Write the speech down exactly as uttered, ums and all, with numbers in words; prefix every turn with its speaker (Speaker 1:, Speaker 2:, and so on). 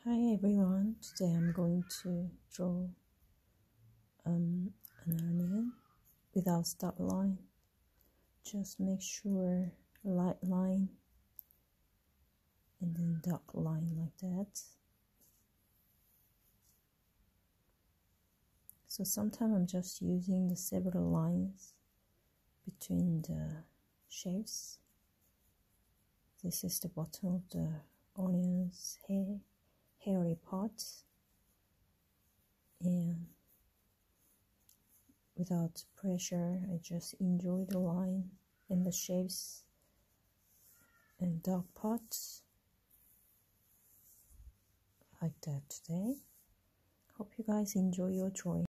Speaker 1: Hi everyone, today I'm going to draw um, an onion without stop line. Just make sure light line and then dark line like that. So sometimes I'm just using the several lines between the shapes. This is the bottom of the onion's hair. hairy part, and without pressure I just enjoy the line and the shapes and dark parts like that today. Hope you guys enjoy your drawing.